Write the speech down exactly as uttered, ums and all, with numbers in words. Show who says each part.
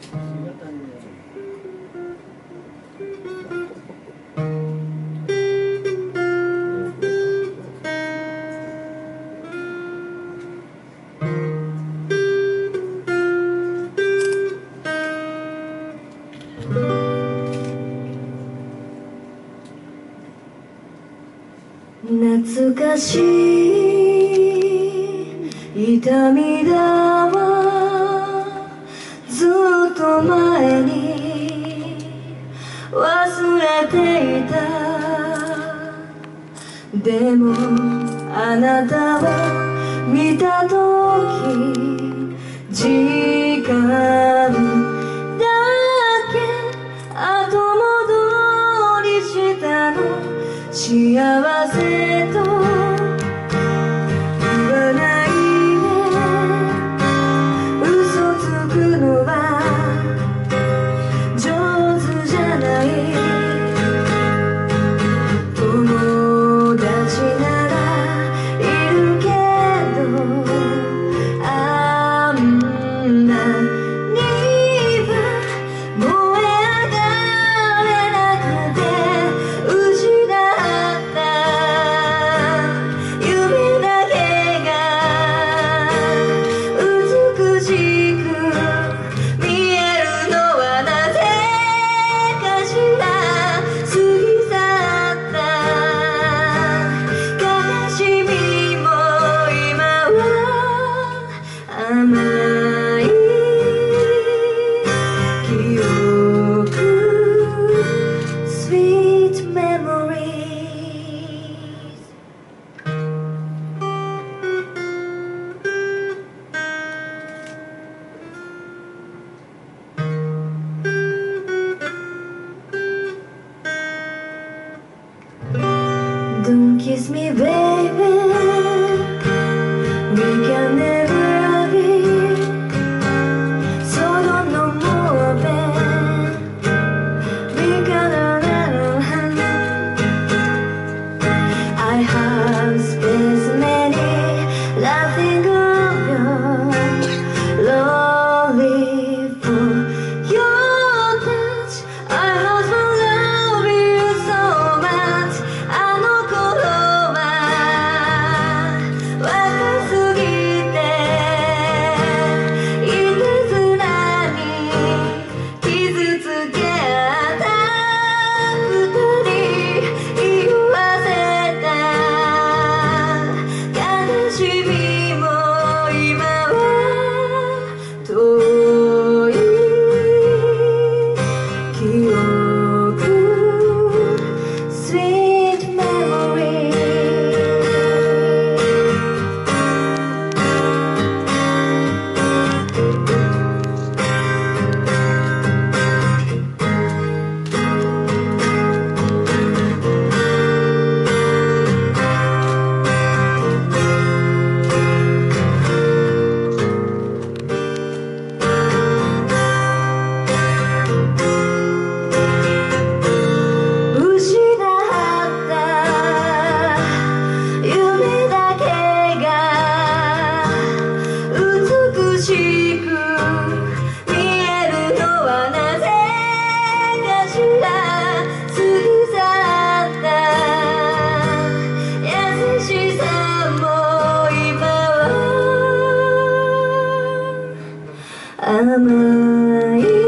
Speaker 1: 懐かしい痛みだわ、ずっと前に忘れていた。でもあなたを見た時、時間だけ後戻りしたの。幸せと言わないで、嘘つくのは上手じゃない。友達ならいるけど、あんなには燃え上がれなくて、失った夢だけが美しく見えるのはなぜかしら。過ぎ去った悲しみも今は甘い記憶 Sweet memories。Don't kiss me, baby. We can never be. So don't no more, babe. We gotta run. I have spent many laughing of your lonely for your touch. I have loved you so much. あの頃は若すぎて、いたずらに傷つけ合った二人、言わせた悲しみも今は遠い記憶 Sweet memory。 失った夢だけが美しく見えるのはなぜかしら。過ぎ去った優しさも今は甘い